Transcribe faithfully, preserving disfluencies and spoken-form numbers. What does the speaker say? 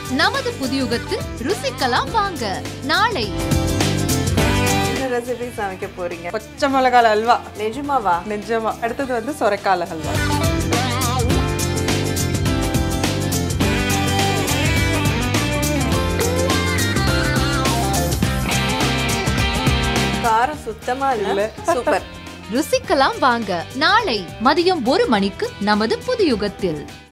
நமது புதியுகத்தில் ருசிக்கலாம் வாங்க. நாளை என்ன ரெசிபி சமைக்க போறீங்க? பச்சை மிளகாய் அல்வா. நிஜமாவா? நிஜமா. அடுத்தது வந்து சொரக்காய் அல்வா. காரம் சுத்தமா இல்ல. சூப்பர். ருசிக்கலாம் வாங்க. நாளை மதியம் ஒரு மணிக்கு நமது புதியுகத்தில்.